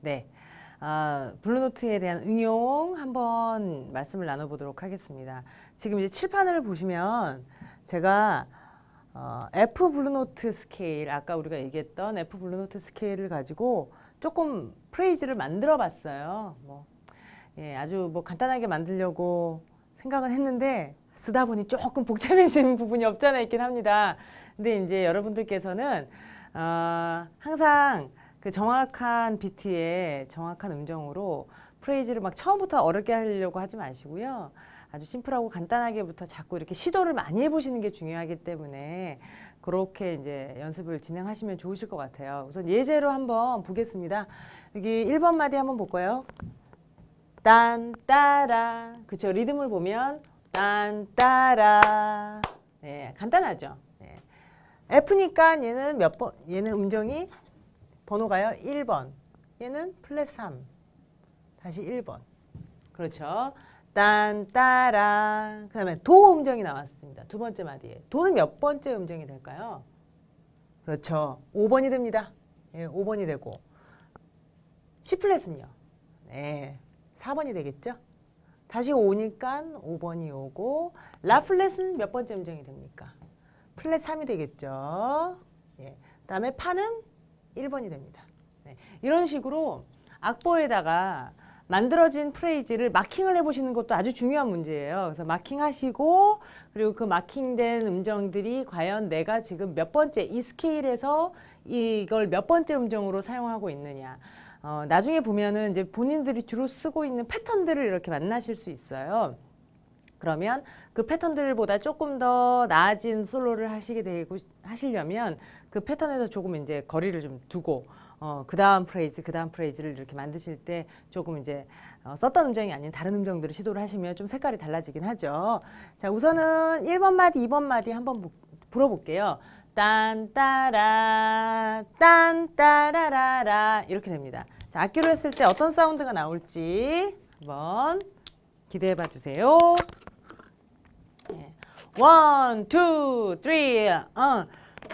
네. 블루노트에 대한 응용 한번 말씀을 나눠보도록 하겠습니다. 지금 이제 칠판을 보시면 제가 F 블루노트 스케일, 아까 우리가 얘기했던 F 블루노트 스케일을 가지고 조금 프레이즈를 만들어 봤어요. 예, 아주 간단하게 만들려고 생각은 했는데 쓰다 보니 조금 복잡해지는 부분이 없지 않아 있긴 합니다. 근데 이제 여러분들께서는 항상 그 정확한 비트에 정확한 음정으로 프레이즈를 막 처음부터 어렵게 하려고 하지 마시고요. 아주 심플하고 간단하게부터 자꾸 이렇게 시도를 많이 해보시는 게 중요하기 때문에 그렇게 이제 연습을 진행하시면 좋으실 것 같아요. 우선 예제로 한번 보겠습니다. 여기 1번 마디 한번 볼까요? 딴 따라, 그쵸? 리듬을 보면 딴 따라. 네, 간단하죠. 네. F니까 얘는 몇 번? 얘는 음정이 번호가요 1번. 얘는 플랫 3. 다시 1번. 그렇죠. 딴 따라. 그다음에 도 음정이 나왔습니다. 두 번째 마디에. 도는 몇 번째 음정이 될까요? 그렇죠. 5번이 됩니다. 예, 5번이 되고. C 플랫은요? 네. 4번이 되겠죠? 다시 5니까 5번이 오고, 라 플랫은 몇 번째 음정이 됩니까? 플랫 3이 되겠죠? 예. 그 다음에 파는 1번이 됩니다. 네. 이런 식으로 악보에다가 만들어진 프레이즈를 마킹을 해보시는 것도 아주 중요한 문제예요. 그래서 마킹하시고, 그리고 그 마킹된 음정들이 과연 내가 지금 몇 번째, 이 스케일에서 이걸 몇 번째 음정으로 사용하고 있느냐. 나중에 보면은 이제 본인들이 주로 쓰고 있는 패턴들을 이렇게 만나실 수 있어요. 그러면 그 패턴들보다 조금 더 나아진 솔로를 하시려면 그 패턴에서 조금 이제 거리를 좀 두고, 그 다음 프레이즈를 이렇게 만드실 때 조금 이제 썼던 음정이 아닌 다른 음정들을 시도를 하시면 좀 색깔이 달라지긴 하죠. 자, 우선은 1번 마디, 2번 마디 한번 불어볼게요. 딴 따라 딴 따라라라 이렇게 됩니다. 자, 악기로 했을 때 어떤 사운드가 나올지 한번 기대해 봐 주세요. 네. 1, 2, 3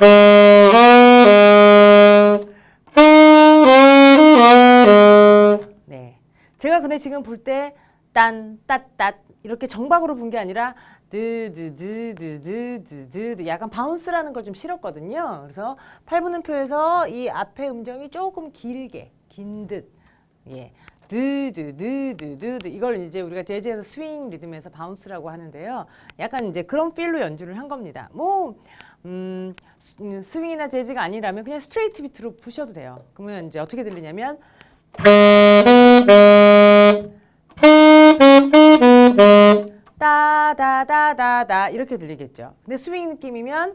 네. 제가 근데 지금 불 때 딴, 따따 이렇게 정박으로 분 게 아니라 드드드드드드드 약간 바운스라는 걸 좀 실었거든요. 그래서 8분음표에서 이 앞에 음정이 조금 길게 긴 듯, 예, 드드드드드드 이걸 이제 우리가 재즈에서 스윙 리듬에서 바운스라고 하는데요. 약간 이제 그런 필로 연주를 한 겁니다. 스윙이나 재즈가 아니라면 그냥 스트레이트 비트로 부셔도 돼요. 그러면 이제 어떻게 들리냐면 따다다다다 이렇게 들리겠죠. 근데 스윙 느낌이면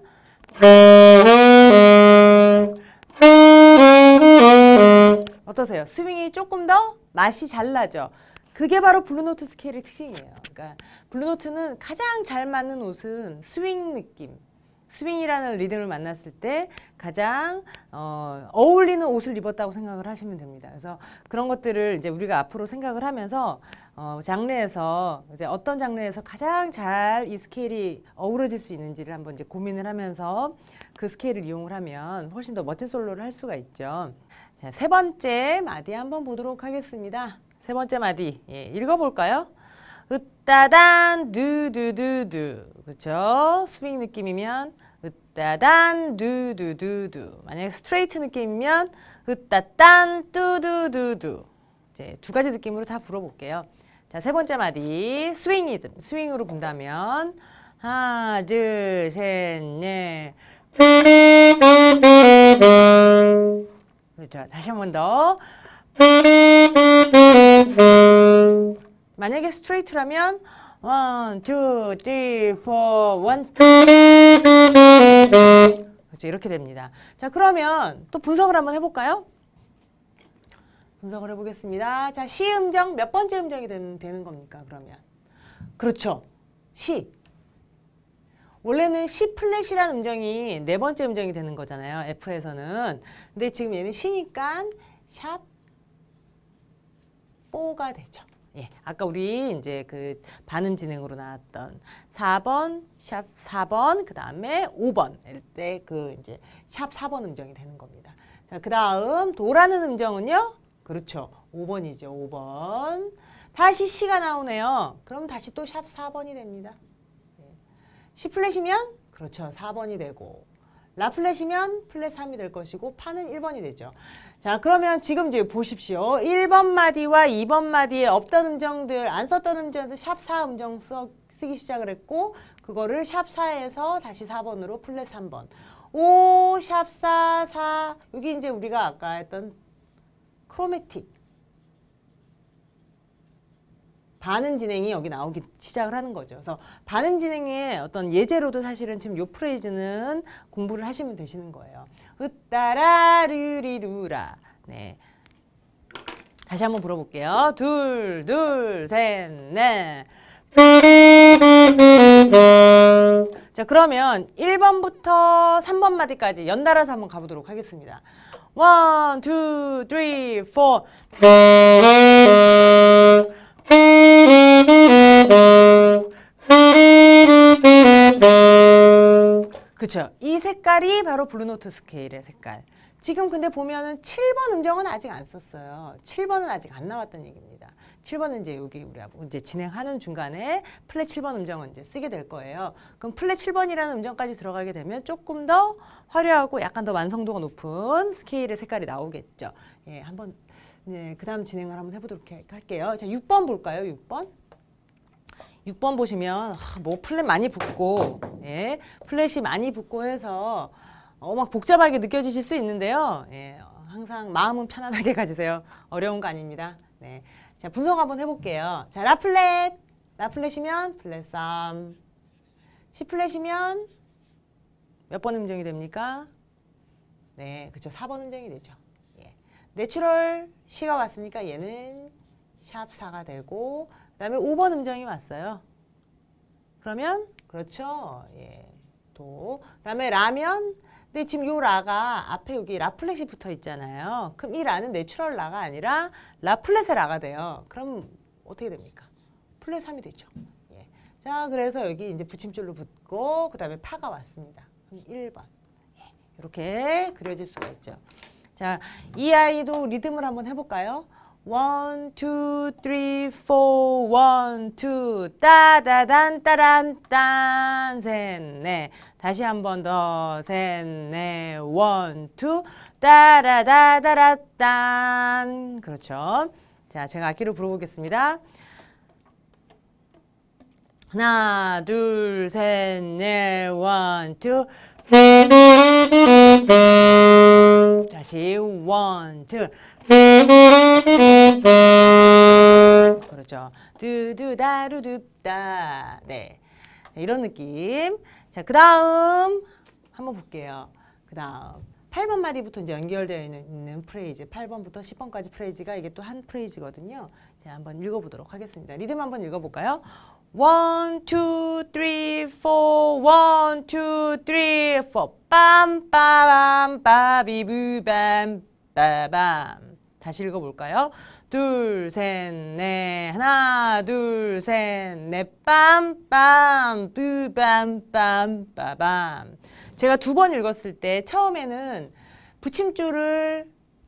어떠세요? 스윙이 조금 더 맛이 잘 나죠. 그게 바로 블루노트 스케일의 특징이에요. 그러니까 블루노트는 가장 잘 맞는 옷은 스윙 느낌. 스윙이라는 리듬을 만났을 때 가장 어울리는 옷을 입었다고 생각을 하시면 됩니다. 그래서 그런 것들을 이제 우리가 앞으로 생각을 하면서 장르에서 이제 어떤 장르에서 가장 잘 이 스케일이 어우러질 수 있는지를 한번 이제 고민을 하면서 그 스케일을 이용을 하면 훨씬 더 멋진 솔로를 할 수가 있죠. 자, 세 번째 마디 한번 보도록 하겠습니다. 세 번째 마디 읽어볼까요? 으따단 두두두두 그렇죠? 스윙 느낌이면 으따단 두두두두 만약에 스트레이트 느낌이면 으따딴 뚜두두두 이제 두 가지 느낌으로 다 불어볼게요. 자, 세 번째 마디 스윙 리듬 스윙으로 분다면 하나 둘 셋 넷 그렇죠. 다시 한 번 더 만약에 스트레이트라면 1, 2, 3, 4, 1 그렇죠. 이렇게 됩니다. 자, 그러면 또 분석을 한번 해볼까요? 분석을 해보겠습니다. 자, C 음정 몇 번째 음정이 되는 겁니까? 그러면 그렇죠. C 원래는 C 플랫이라는 음정이 네 번째 음정이 되는 거잖아요. F에서는. 근데 지금 얘는 C니까 샵 4가 되죠. 예, 아까 우리 이제 그 반음 진행으로 나왔던 4번, 샵 4번, 그 다음에 5번 때 그 이제 샵 4번 음정이 되는 겁니다. 자, 그 다음 도라는 음정은요. 그렇죠. 5번이죠. 5번. 다시 C가 나오네요. 그럼 다시 또 샵 4번이 됩니다. C 플랫이면 그렇죠. 4번이 되고 라플랫이면 플랫 3이 될 것이고 파는 1번이 되죠. 자, 그러면 지금 이제 보십시오. 1번 마디와 2번 마디에 없던 음정들, 안 썼던 음정들 샵 4 음정 쓰기 시작을 했고 그거를 샵 4에서 다시 4번으로 플랫 3번. 5, 샵 4, 4. 여기 이제 우리가 아까 했던 크로매틱. 반음 진행이 여기 나오기 시작을 하는 거죠. 그래서 반음 진행의 어떤 예제로도 사실은 지금 요 프레이즈는 공부를 하시면 되시는 거예요. 으따라르리루라. 네. 다시 한번 불어볼게요. 둘, 둘, 셋, 넷. 자, 그러면 1번부터 3번 마디까지 연달아서 한번 가보도록 하겠습니다. 1, 2, 3, 4. 그쵸. 이 색깔이 바로 블루노트 스케일의 색깔. 지금 근데 보면은 7번 음정은 아직 안 썼어요. 7번은 아직 안 나왔던 얘기입니다. 7번은 이제 여기 우리하고 이제 진행하는 중간에 플랫 7번 음정은 이제 쓰게 될 거예요. 그럼 플랫 7번이라는 음정까지 들어가게 되면 조금 더 화려하고 약간 더 완성도가 높은 스케일의 색깔이 나오겠죠. 예, 한번 네, 그 다음 진행을 한번 해보도록 할게요. 자, 6번 볼까요? 6번. 6번 보시면 뭐 플랫 많이 붙고 예, 플랫이 많이 붙고 해서 막 복잡하게 느껴지실 수 있는데요. 예, 항상 마음은 편안하게 가지세요. 어려운 거 아닙니다. 네. 자, 분석 한번 해볼게요. 자, 라플랫. 라플랫이면 플랫 3. C 플랫이면 몇 번 음정이 됩니까? 네, 그렇죠. 4번 음정이 되죠. 예. 내추럴 C가 왔으니까 얘는 샵 4가 되고 그 다음에 5번 음정이 왔어요. 그러면 그렇죠. 예. 도. 그 다음에 라면. 근데 지금 요 라가 앞에 여기 라플랫이 붙어 있잖아요. 그럼 이 라는 내추럴 라가 아니라 라플랫의 라가 돼요. 그럼 어떻게 됩니까? 플랫 3이 되죠. 예. 자, 그래서 여기 이제 붙임줄로 붙고 그 다음에 파가 왔습니다. 그럼 1번. 예. 이렇게 그려질 수가 있죠. 자, 이 아이도 리듬을 한번 해볼까요? 1, 2, 3, 4, 1, 2, 따다단 따란 딴, 셋, 넷. 다시 한 번 더, 셋, 넷, 1, 2, 따라다다라 딴. 그렇죠. 자, 제가 악기로 불어보겠습니다. 하나, 둘, 셋, 넷, 1, 2. 다시 1, 2. 그렇죠. 두두다루둡다. 네. 자, 이런 느낌. 자, 그 다음 한번 볼게요. 그 다음 8번 마디부터 이제 연결되어 있는 프레이즈. 8번부터 10번까지 프레이즈가 이게 또 한 프레이즈거든요. 자, 한번 읽어보도록 하겠습니다. 리듬 한번 읽어볼까요? 1, 2, 3, 4, 1, 2, 3, 4. 빰, 빠밤, 빠비부, 빰, 빠밤. 다시 읽어볼까요? 둘, 셋, 넷, 하나, 둘, 셋, 넷, 빰, 빰, 뿌밤, 빰, 빠밤. 제가 2번 읽었을 때 처음에는 붙임줄을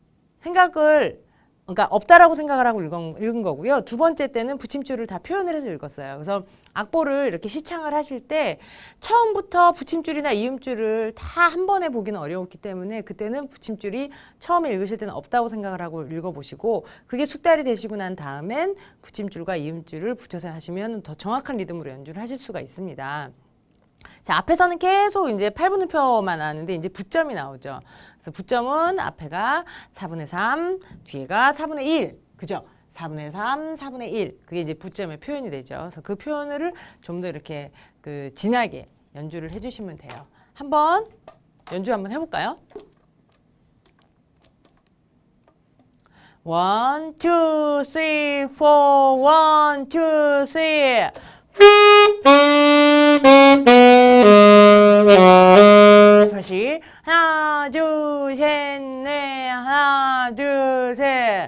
그러니까 없다라고 생각을 하고 읽은 거고요. 2번째 때는 붙임줄을 다 표현을 해서 읽었어요. 그래서 악보를 이렇게 시창을 하실 때 처음부터 붙임줄이나 이음줄을 다 한 번에 보기는 어려웠기 때문에 그때는 붙임줄이 처음에 읽으실 때는 없다고 생각을 하고 읽어보시고 그게 숙달이 되시고 난 다음엔 붙임줄과 이음줄을 붙여서 하시면 더 정확한 리듬으로 연주를 하실 수가 있습니다. 자, 앞에서는 계속 이제 8분음표만 나왔는데 이제 붙점이 나오죠. 그래서 붙점은 앞에가 4분의 3, 뒤에가 4분의 1. 그죠? 4분의 3, 4분의 1. 그게 이제 붙점의 표현이 되죠. 그래서 그 표현을 좀 더 이렇게 진하게 연주를 해주시면 돼요. 한번 연주 한번 해볼까요? 1, 2, 3, 4, 1, 2, 3. 다시 하나 둘 셋 넷 하나 둘 셋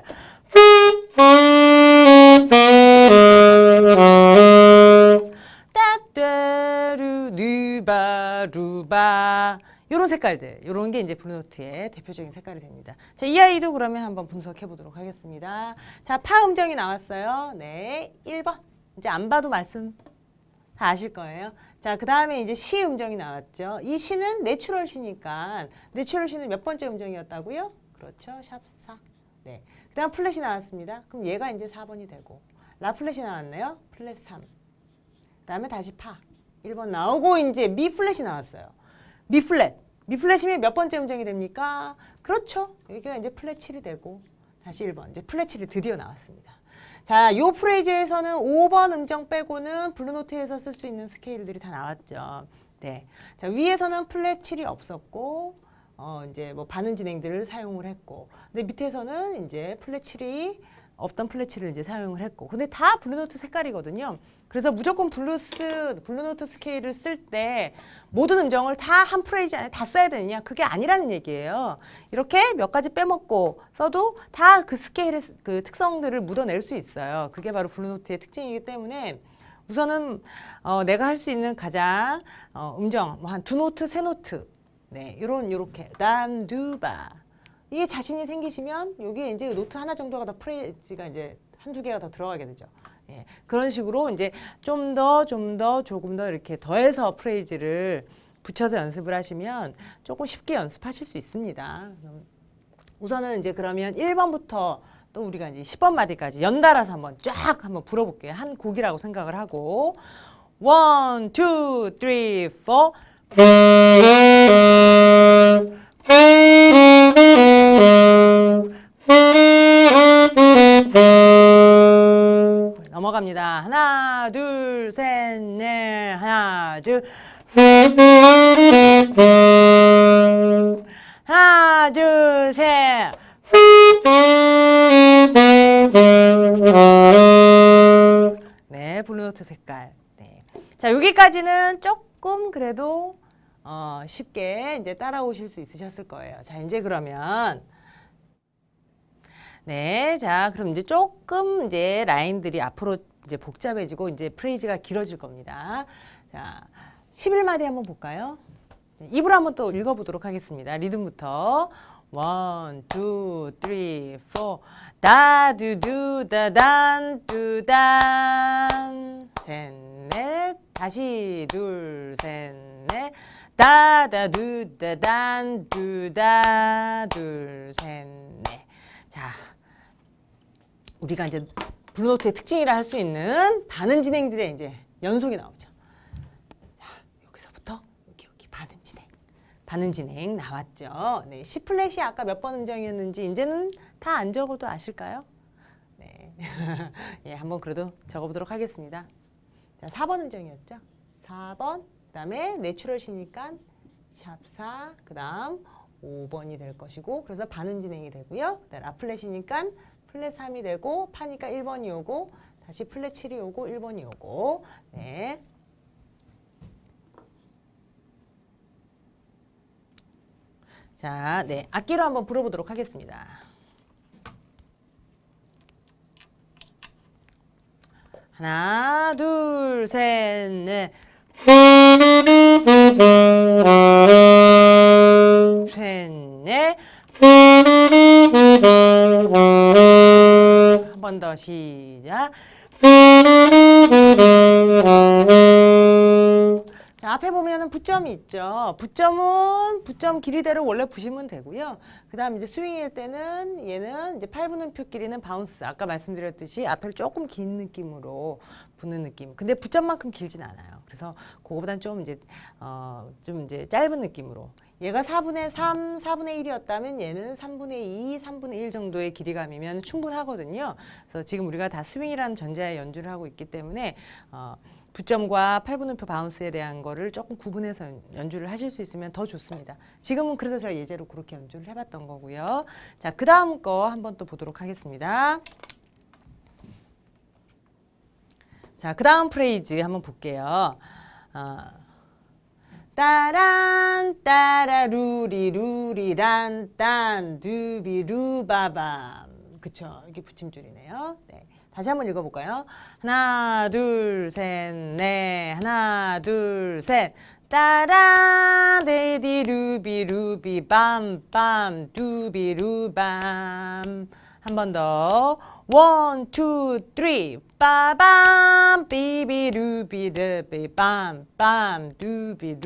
따따루 누바 루바 요런 색깔들, 이런 게 이제 블루노트의 대표적인 색깔이 됩니다. 자, 이 아이도 그러면 한번 분석해 보도록 하겠습니다. 자, 파 음정이 나왔어요. 네, 1번. 이제 안 봐도 말씀 다 아실 거예요. 자, 그 다음에 이제 시 음정이 나왔죠. 이 시는 내추럴 시니까, 내추럴 시는 몇 번째 음정이었다고요? 그렇죠, 샵 4. 네. 그 다음 플랫이 나왔습니다. 그럼 얘가 이제 4번이 되고, 라 플랫이 나왔네요. 플랫 3. 그 다음에 다시 파. 1번 나오고, 이제 미 플랫이 나왔어요. 미 플랫. 미 플랫이면 몇 번째 음정이 됩니까? 그렇죠. 여기가 이제 플랫 7이 되고, 다시 1번. 이제 플랫 7이 드디어 나왔습니다. 자, 요 프레이즈에서는 5번 음정 빼고는 블루노트에서 쓸 수 있는 스케일들이 다 나왔죠. 네. 자, 위에서는 플랫 7이 없었고, 이제 뭐 반음 진행들을 사용을 했고, 근데 밑에서는 이제 플랫 7이 없던 플랫 7을 이제 사용을 했고, 근데 다 블루노트 색깔이거든요. 그래서 무조건 블루노트 스케일을 쓸 때 모든 음정을 다 한 프레이즈 안에 다 써야 되느냐? 그게 아니라는 얘기예요. 이렇게 몇 가지 빼먹고 써도 다 그 스케일의 그 특성들을 묻어낼 수 있어요. 그게 바로 블루노트의 특징이기 때문에 우선은 내가 할 수 있는 가장 음정 뭐 한 2노트, 3노트 네, 요렇게 단, 두, 바 이게 자신이 생기시면 여기에 이제 노트 하나 정도가 더 프레이즈가 이제 한두 개가 더 들어가게 되죠. 예, 그런 식으로 이제 조금 더 이렇게 더해서 프레이즈를 붙여서 연습을 하시면 조금 쉽게 연습하실 수 있습니다. 우선은 이제 그러면 1번부터 또 우리가 이제 10번 마디까지 연달아서 한번 쫙 한번 불어볼게요. 한 곡이라고 생각을 하고 1, 2, 3, 4 넘어갑니다. 하나, 둘, 셋, 넷, 하나, 둘, 하나, 둘, 셋. 네, 블루노트 색깔. 네. 자, 여기까지는 조금 그래도 쉽게 이제 따라오실 수 있으셨을 거예요. 자, 이제 그러면 네, 자, 그럼 이제 조금 이제 라인들이 앞으로 이제 복잡해지고 이제 프레이즈가 길어질 겁니다. 자, 11마디 한번 볼까요? 입으로 한번 또 읽어보도록 하겠습니다. 리듬부터 1, 2, 3, 4 다, 두, 두, 다, 단, 두, 단 셋, 넷 다시 둘, 셋, 넷 다, 다, 두, 다, 단, 두, 다, 둘, 셋, 넷 자, 우리가 이제 블루노트의 특징이라 할 수 있는 반음 진행들의 이제 연속이 나오죠. 자, 여기서부터 여기 반음 진행 나왔죠. 네, C 플랫이 아까 몇 번 음정이었는지 이제는 다 안 적어도 아실까요? 네, 예, 한번 그래도 적어보도록 하겠습니다. 자, 4번 음정이었죠. 4번, 그다음에 내추럴시니까 샵 4, 그다음 5번이 될 것이고, 그래서 반음 진행이 되고요. 라 플랫이니까 플랫 3이 되고, 파니까 1번이 오고, 다시 플랫 7이 오고, 1번이 오고, 네. 자, 네. 악기로 한번 불어보도록 하겠습니다. 하나, 둘, 셋, 넷. 셋, 넷. 한 번 더 시작. 자, 앞에 보면은 붓점이 있죠. 붓점 길이대로 원래 부시면 되고요. 그 다음 이제 스윙일 때는 얘는 이제 8분음표 길이는 바운스. 아까 말씀드렸듯이 앞을 조금 긴 느낌으로 부는 느낌. 근데 붓점만큼 길진 않아요. 그래서 그거보단 좀 이제 짧은 느낌으로. 얘가 4분의 3, 4분의 1이었다면 얘는 3분의 2, 3분의 1 정도의 길이감이면 충분하거든요. 그래서 지금 우리가 다 스윙이라는 전제하에 연주를 하고 있기 때문에 붓점과 8분음표 바운스에 대한 거를 조금 구분해서 연주를 하실 수 있으면 더 좋습니다. 지금은 그래서 제가 예제로 그렇게 연주를 해봤던 거고요. 자, 그 다음 거 한번 또 보도록 하겠습니다. 자, 그 다음 프레이즈 한번 볼게요. 따란 따라 루리 루리란 딴 두비 루바밤. 그쵸, 이게 붙임줄이네요. 네. 다시 한번 읽어볼까요? 하나, 둘, 셋, 넷. 하나, 둘, 셋. 따라 데디 루비 루비 빰빰 두비 루밤. 한 번 더. 1, 2, 3 빠밤 비비 루비 루비 빰빰 두비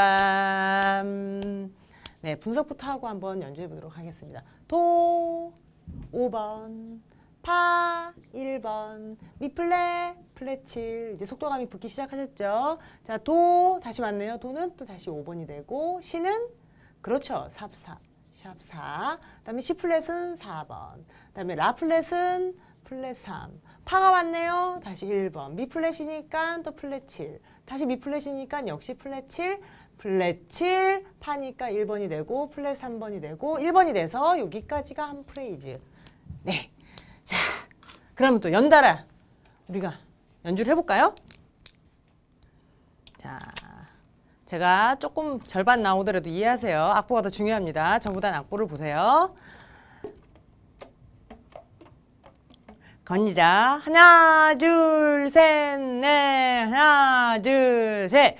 루밤. 네, 분석부터 하고 한번 연주해 보도록 하겠습니다. 도 5번, 파 1번, 미 플랫, 플랫 7. 이제 속도감이 붙기 시작하셨죠? 자, 도 다시 왔네요. 도는 또 다시 5번이 되고, 시는 그렇죠. 샵 4. 샵 4. 그다음에 C 플랫은 4번. 그다음에 라 플랫은 플랫 3. 파가 왔네요. 다시 1번. 미 플랫이니까 또 플랫 7. 다시 미 플랫이니까 역시 플랫 7. 플랫 7, 파니까 1번이 되고 플랫 3번이 되고 1번이 돼서 여기까지가 한 프레이즈. 네. 자, 그러면 또 연달아 우리가 연주를 해볼까요? 자, 제가 조금 절반 나오더라도 이해하세요. 악보가 더 중요합니다. 전보다는 악보를 보세요. 갑니다. 하나, 둘, 셋, 넷. 하나, 둘, 셋.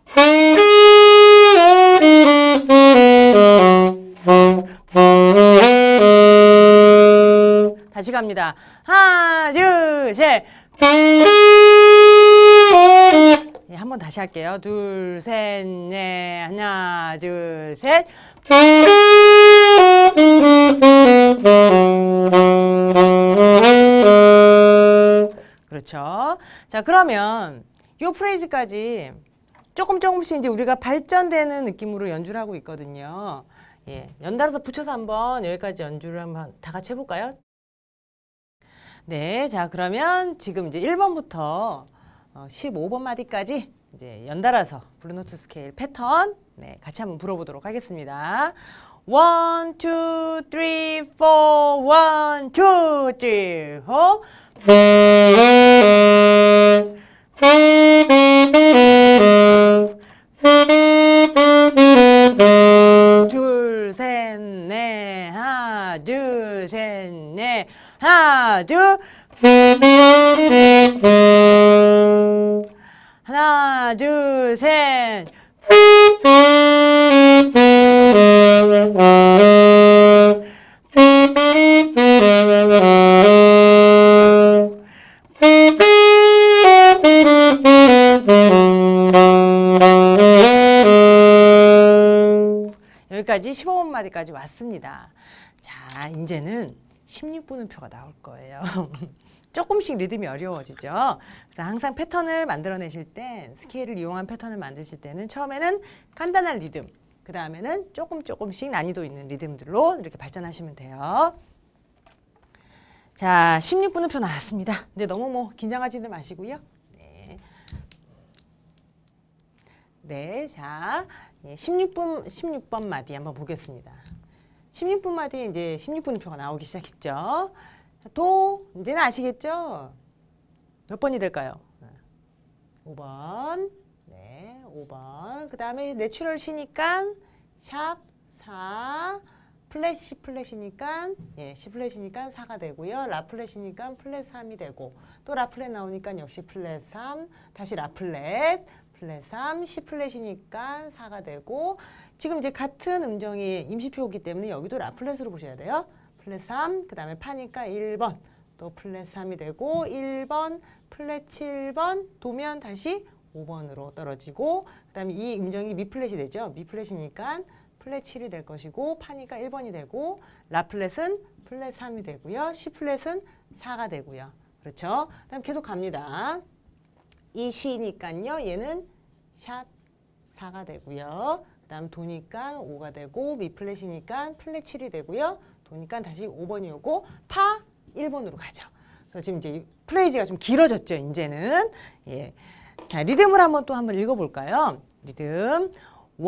다시 갑니다. 하나, 둘, 셋. 네, 한번 다시 할게요. 둘, 셋, 넷. 하나, 둘, 셋. 그렇죠. 자, 그러면 이 프레이즈까지 조금씩 이제 우리가 발전되는 느낌으로 연주를 하고 있거든요. 예, 연달아서 붙여서 한번 여기까지 연주를 한번 다 같이 해볼까요? 네, 자, 그러면 지금 이제 1번부터 15번 마디까지 이제 연달아서 블루노트 스케일 패턴 네, 같이 한번 불어보도록 하겠습니다. 1, 2, 3, 4, 1, 2, 3, 4. 둘, 셋, 넷, 하나, 둘, 셋, 넷, 하나, 둘. 하나, 둘, 셋. 여기까지 15번 마디까지 왔습니다. 자, 이제는 16분음표가 나올 거예요. 조금씩 리듬이 어려워지죠. 그래서 항상 패턴을 만들어내실 때, 스케일을 이용한 패턴을 만드실 때는 처음에는 간단한 리듬, 그 다음에는 조금씩 난이도 있는 리듬들로 이렇게 발전하시면 돼요. 자, 16분음표 나왔습니다. 근데 너무 긴장하지는 마시고요. 네, 자, 16번 마디 한번 보겠습니다. 16분 마디에 이제 16분음표가 나오기 시작했죠. 도, 이제는 아시겠죠? 몇 번이 될까요? 5번. 네, 5번. 그 다음에 내추럴 C니까 샵 4. 플랫 C 플랫이니까 예, C 플랫이니까 4가 되고요. 라 플랫이니까 플랫 3이 되고 또 라 플랫 나오니까 역시 플랫 3. 다시 라 플랫. 플랫 3, C 플랫이니까 4가 되고 지금 이제 같은 음정이 임시표이기 때문에 여기도 라 플랫으로 보셔야 돼요. 플랫 3, 그 다음에 파니까 1번, 또 플랫 3이 되고 1번, 플랫 7번, 도면 다시 5번으로 떨어지고 그 다음에 이 음정이 미 플랫이 되죠. 미 플랫이니까 플랫 7이 될 것이고 파니까 1번이 되고 라 플랫은 플랫 3이 되고요. C 플랫은 4가 되고요. 그렇죠? 그 다음 계속 갑니다. 이 C니까요. 얘는 샵 4가 되고요. 그 다음 도니까 5가 되고 미 플랫이니까 플랫 7이 되고요. 도니까 다시 5번이 오고 파 1번으로 가죠. 그래서 지금 이제 프레이즈가 좀 길어졌죠. 이제는. 예. 자, 리듬을 한번 또 한번 읽어볼까요? 리듬 1, 2,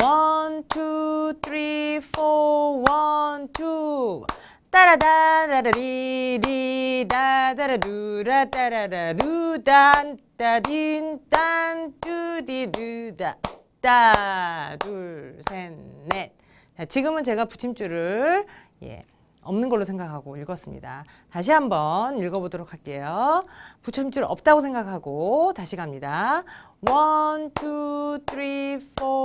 3, 4, 1, 2 따라다라리리 다다라루라 따라라루 따딘 딴 뚜디두다 따 둘 셋 넷. 자, 지금은 제가 붙임줄을 예, 없는 걸로 생각하고 읽었습니다. 다시 한번 읽어보도록 할게요. 붙임줄 없다고 생각하고 다시 갑니다. 1, 2, 3, 4, 1,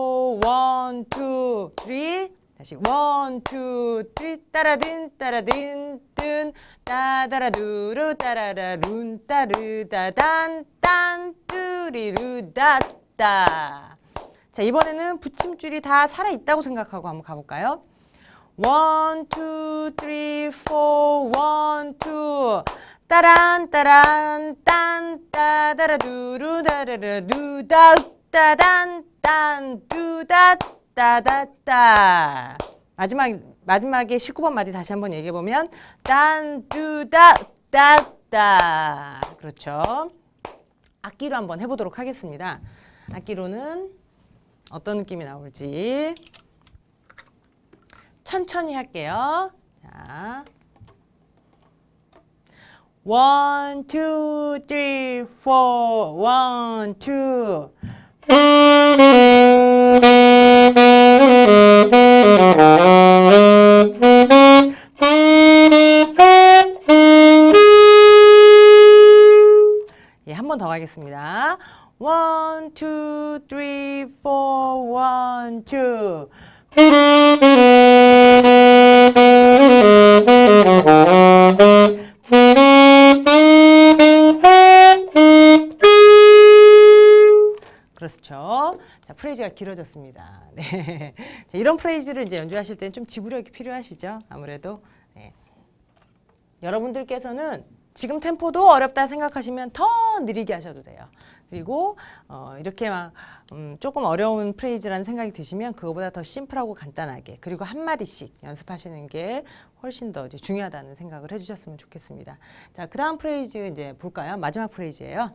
2, 3 다시 1, 2, 3 따라든 따라든 든 따다라두루 따라라룬 따르다단 딴 뚜리루다따. 자, 이번에는 붙임줄이 다 살아있다고 생각하고 한번 가볼까요? 1, 2, 3, 4, 1, 2 따란 따란 딴 따다라두루 다라라두다 따단 딴 두다 따다따. 마지막에 19번 마디 다시 한번 얘기해보면 딴 두다 따따. 그렇죠. 악기로 한번 해보도록 하겠습니다. 악기로는 어떤 느낌이 나올지 천천히 할게요. 자, 1, 2, 3, 4, 1, 2 예, 한 번 더 가겠습니다. 1, 2, 3, 4, 1, 2 그렇죠. 자, 프레이즈가 길어졌습니다. 네. 자, 이런 프레이즈를 이제 연주하실 때는 좀 지구력이 필요하시죠. 아무래도. 네. 여러분들께서는 지금 템포도 어렵다 생각하시면 더 느리게 하셔도 돼요. 그리고 이렇게 막 조금 어려운 프레이즈라는 생각이 드시면 그거보다 더 심플하고 간단하게 그리고 한 마디씩 연습하시는 게 훨씬 더 이제 중요하다는 생각을 해주셨으면 좋겠습니다. 자, 그 다음 프레이즈 이제 볼까요? 마지막 프레이즈예요.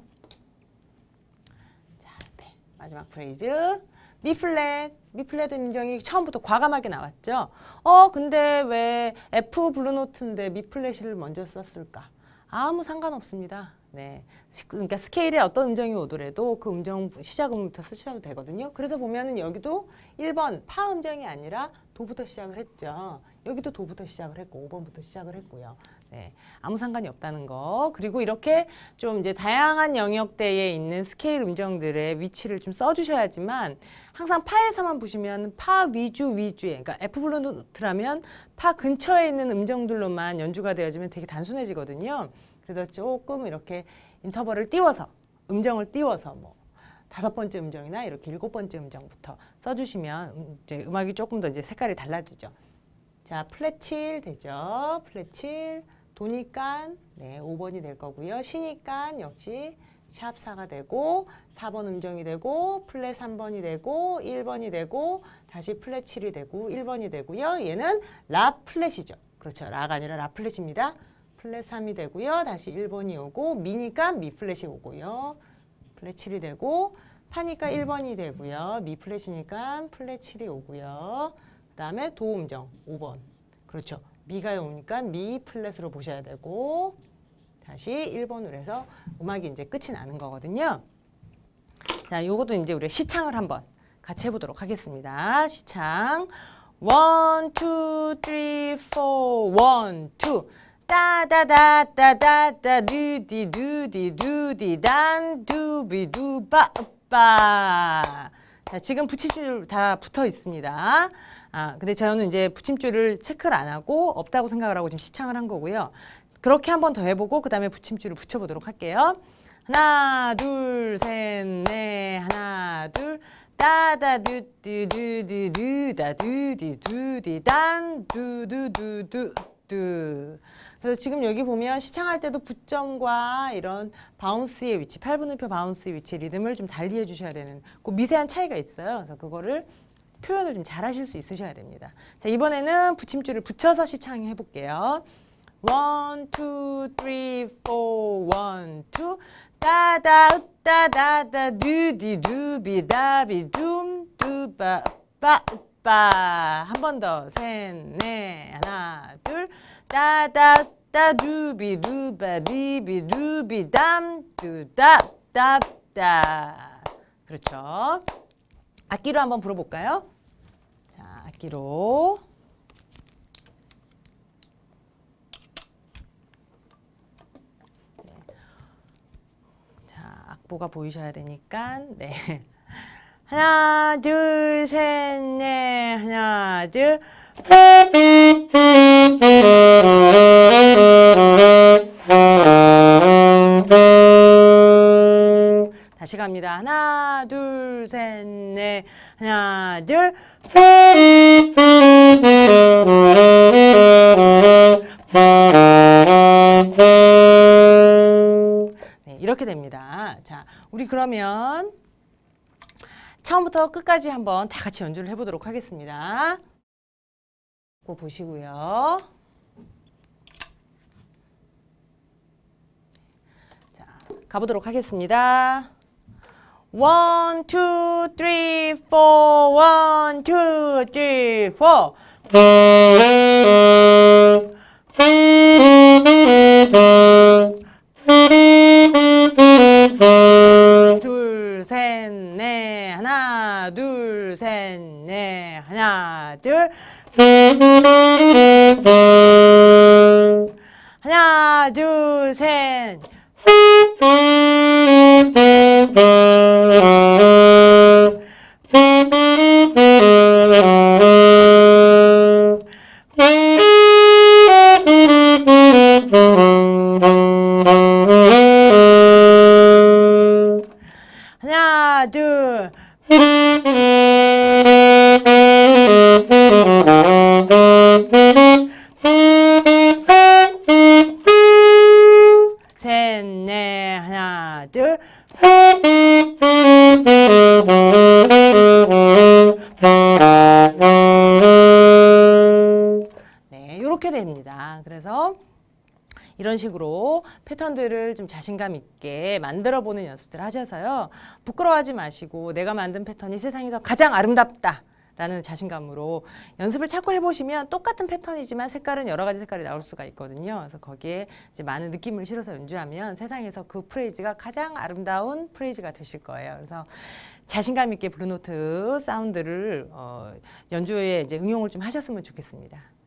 자, 네, 마지막 프레이즈. 미플랫 음정이 처음부터 과감하게 나왔죠. 근데 왜 F 블루노트인데 미플랫을 먼저 썼을까? 아무 상관없습니다. 네, 그러니까 스케일에 어떤 음정이 오더라도 그 음정 시작음부터 쓰셔도 되거든요. 그래서 보면은 여기도 1번 파 음정이 아니라 도부터 시작을 했죠. 여기도 도부터 시작을 했고 5번부터 시작을 했고요. 네, 아무 상관이 없다는 거. 그리고 이렇게 좀 이제 다양한 영역대에 있는 스케일 음정들의 위치를 좀 써주셔야지만 항상 파에서만 보시면 파 위주의, 그러니까 F 블루노트라면 파 근처에 있는 음정들로만 연주가 되어지면 되게 단순해지거든요. 그래서 조금 이렇게 인터벌을 띄워서 음정을 띄워서 뭐 5번째 음정이나 이렇게 7번째 음정부터 써주시면 이제 음악이 조금 더 이제 색깔이 달라지죠. 자, 플랫 7 되죠. 플랫 7 도니까 네, 5번이 될 거고요. 시니까 역시 샵 4가 되고 4번 음정이 되고 플랫 3번이 되고 1번이 되고 다시 플랫 7이 되고 1번이 되고요. 얘는 라 플랫이죠. 그렇죠. 라가 아니라 라 플랫입니다. 플랫 3이 되고요. 다시 1번이 오고 미니까 미 플랫이 오고요. 플랫 7이 되고 파니까 1번이 되고요. 미 플랫이니까 플랫 7이 오고요. 그 다음에 도 음정 5번. 그렇죠. 미가 오니까 미 플랫으로 보셔야 되고 다시 1번으로 해서 음악이 이제 끝이 나는 거거든요. 자, 요것도 이제 우리 시창을 한번 같이 해보도록 하겠습니다. 시창 1, 2, 3, 4, 1, 2 따다다다다다 두디 두디 두디 단 두비 두바빠. 자, 지금 붙임줄 다 붙어 있습니다. 근데 저는 이제 붙임줄을 체크를 안 하고 없다고 생각을 하고 지금 시창을 한 거고요. 그렇게 한 번 더 해보고 그 다음에 붙임줄을 붙여보도록 할게요. 하나 둘 셋 넷 하나 둘 따다 두디 두디 두다 두디 두디 단 두두두두 두. 그래서 지금 여기 보면 시창할 때도 붙점과 이런 바운스의 위치, 8분음표 바운스의 위치 리듬을 좀 달리 해주셔야 되는 그 미세한 차이가 있어요. 그래서 그거를 표현을 좀 잘 하실 수 있으셔야 됩니다. 자, 이번에는 붙임줄을 붙여서 시창해 볼게요. 1, 2, 3, 4, 1, 2 따다 따다다 두디 두비 다비 둠 두바 빠빠. 한 번 더 셋 넷 하나 둘 따다 따 두비 두바 디비 두비 담 두다 따따. 그렇죠. 악기로 한번 불어볼까요? 자, 악기로 악보가 보이셔야 되니까 네. 하나, 둘, 셋, 넷. 하나, 둘. 다시 갑니다. 하나, 둘, 셋, 넷. 하나, 둘. 네, 이렇게 됩니다. 자, 우리 그러면 처음부터 끝까지 한번 다 같이 연주를 해보도록 하겠습니다. 꼭 보시고요. 자, 가보도록 하겠습니다. 1, 2, 3, 4. 1, 2, 3, 4. 둘, 셋, 넷. 하나, 둘, 셋, 넷. 하나, 둘. 하나, 둘, 셋. 하나, 둘. 셋, 넷, 하나, 둘. 네, 이렇게 됩니다. 그래서 이런 식으로 패턴들을 좀 자신감 있게 만들어 보는 연습들 하셔서요. 부끄러워하지 마시고 내가 만든 패턴이 세상에서 가장 아름답다 라는 자신감으로 연습을 자꾸 해보시면 똑같은 패턴이지만 색깔은 여러 가지 색깔이 나올 수가 있거든요. 그래서 거기에 이제 많은 느낌을 실어서 연주하면 세상에서 그 프레이즈가 가장 아름다운 프레이즈가 되실 거예요. 그래서 자신감 있게 블루노트 사운드를 연주에 이제 응용을 좀 하셨으면 좋겠습니다.